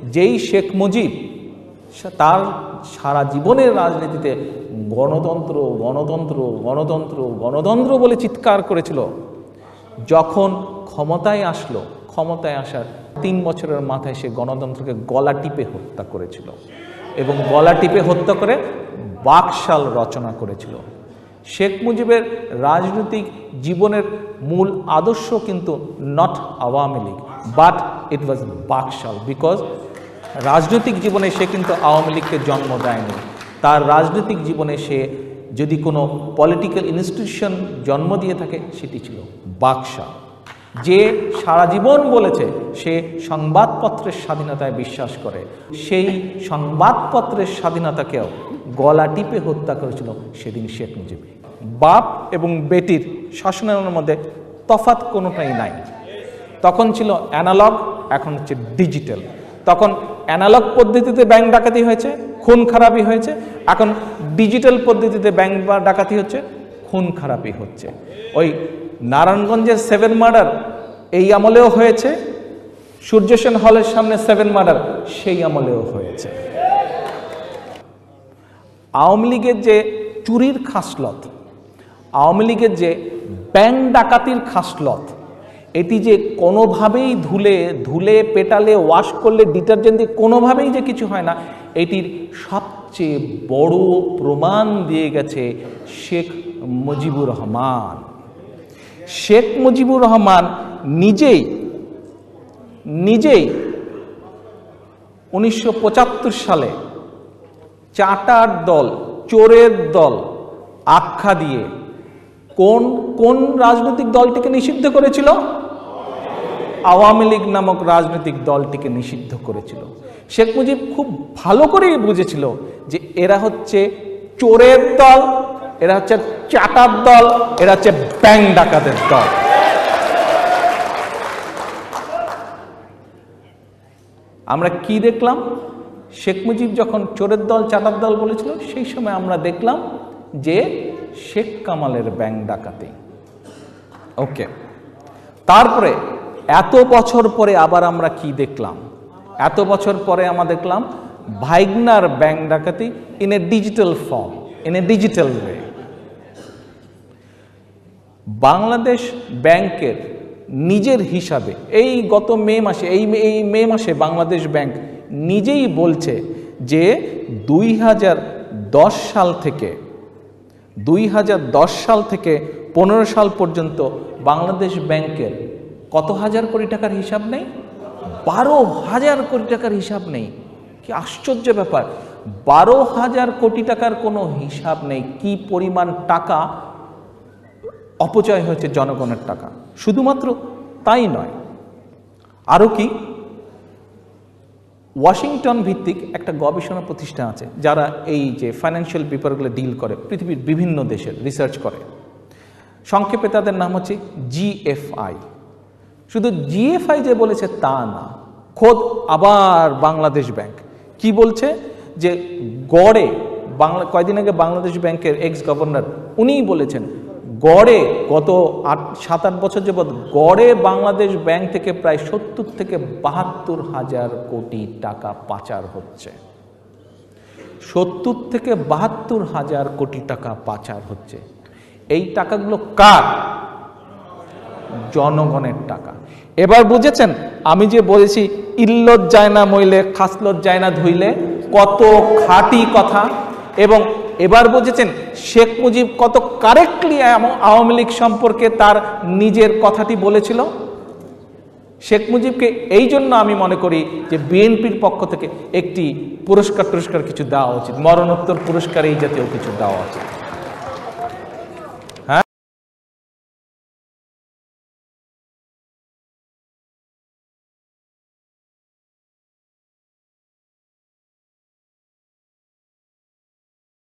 যেই শেখ মুজিব তার সারা জীবনের রাজনীতিতে গণতন্ত্র গণতন্ত্র গণতন্ত্র গণতন্ত্র বলে চিৎকার করেছিল, যখন ক্ষমতায় আসলো, ক্ষমতায় আসার 3 বছরের মাথায় সে গণতন্ত্রকে গলা টিপে হত্যা করেছিল এবং গলা টিপে হত্যা করে বাকশাল রচনা করেছিল। শেখ মুজিবের রাজনৈতিক জীবনের মূল আদর্শ কিন্তু not Awami League, but it was BAKSAL, because রাজনৈতিক জীবনে সে কিন্তু আওয়ামী লীগকে জন্ম দেয়নি। তার রাজনৈতিক জীবনে সে যদি কোনো পলিটিক্যাল ইনস্টিটিউশন জন্ম দিয়ে থাকে সেটি ছিল বাকশাল, যে সারা জীবন বলেছে সে সংবাদপত্রের স্বাধীনতায় বিশ্বাস করে। সেই সংবাদপত্রের স্বাধীনতাকেও গলা টিপে হত্যা করেছিল সেদিন শেখ মুজিব। বাপ এবং বেটির শাসনের মধ্যে তফাৎ কোনোটাই নাই। তখন ছিল অ্যানালগ, এখন হচ্ছে ডিজিটাল। তখন অ্যানালগ পদ্ধতিতে ব্যাংক ডাকাতি হয়েছে, খুন খারাপি হয়েছে, এখন ডিজিটাল পদ্ধতিতে ব্যাংক ডাকাতি হচ্ছে, খুন খারাপি হচ্ছে। ওই নারায়ণগঞ্জের 7 মার্ডার এই আমলেও হয়েছে, সূর্য সেন হলের সামনে 7 মার্ডার সেই আমলেও হয়েছে। আওয়ামী লীগের যে চুরির খাসলত, আওয়ামী লীগের যে ব্যাংক ডাকাতির খাসলত, এটি যে কোনোভাবেই ধুলে পেটালে ওয়াশ করলে ডিটারজেন্ট দিয়ে কোনোভাবেই যে কিছু হয় না, এটির সবচেয়ে বড় প্রমাণ দিয়ে গেছে শেখ মুজিবুর রহমান। শেখ মুজিবুর রহমান নিজেই 1975 সালে চাটার দল, চোরের দল আখ্যা দিয়ে কোন রাজনৈতিক দলটিকে নিষিদ্ধ করেছিল? আওয়ামী লীগ নামক রাজনৈতিক দলটিকে নিষিদ্ধ করেছিল। শেখ মুজিব খুব ভালো করেই বুঝেছিল যে এরা হচ্ছে চোরের দল, এরা হচ্ছে চাটার দল, এরা হচ্ছে ব্যাংক ডাকাতের দল। আমরা কি দেখলাম? শেখ মুজিব যখন চোরের দল চাটার দল বলেছিল, সেই সময় আমরা দেখলাম যে শেখ কামালের ব্যাংক ডাকাতি। ওকে, তারপরে এত বছর পরে আবার আমরা কি দেখলাম? এত বছর পরে আমরা দেখলাম ভাইগনার ব্যাংক ডাকাতি in a digital form, in a digital way. Bangladesh ব্যাংকের নিজের হিসাবে এই গত মে মাসে বাংলাদেশ ব্যাংক নিজেই বলছে যে 2010 সাল থেকে 15 সাল পর্যন্ত বাংলাদেশ ব্যাংকের কত হাজার কোটি টাকার হিসাব নেই? 12,000 কোটি টাকার হিসাব নেই। কি আশ্চর্য ব্যাপার! 12,000 কোটি টাকার কোনো হিসাব নেই। কি পরিমাণ টাকা অপচয় হয়েছে, জনগণের টাকা। শুধুমাত্র তাই নয়, আরও কি, ওয়াশিংটন ভিত্তিক একটা গবেষণা প্রতিষ্ঠান আছে যারা এই যে ফাইন্যান্সিয়াল পেপারগুলো ডিল করে, পৃথিবীর বিভিন্ন দেশের রিসার্চ করে। সংক্ষেপে তাদের নাম হচ্ছে জিএফআই। শুধু জিএফআই যে বলেছে তা না, খোদ আবার বাংলাদেশ ব্যাংক কি বলছে যে গড়ে কয়দিন আগে বাংলাদেশ ব্যাংকের এক্স গভর্নর উনিই বলেছেন গড়ে গত 7-8 বছর যাবৎ গড়ে বাংলাদেশ ব্যাংক থেকে প্রায় 70 থেকে 72 হাজার কোটি টাকা পাচার হচ্ছে। 70 থেকে 72 হাজার কোটি টাকা পাচার হচ্ছে। এই টাকাগুলো কার? জনগণের টাকা। এবার বুঝেছেন আমি যে বলেছি ইল্লত যায় না মইলে খাসলত যায় না ধুইলে, কত খাঁটি কথা। এবং এবার বুঝেছেন শেখ মুজিব কত কারেক্টলি আওয়ামী লীগ সম্পর্কে তার নিজের কথাটি বলেছিল। শেখ মুজিবকে এই জন্য আমি মনে করি যে বিএনপির পক্ষ থেকে একটি পুরস্কার কিছু দেওয়া উচিত, মরণোত্তর পুরস্কার এই জাতীয় কিছু দেওয়া উচিত।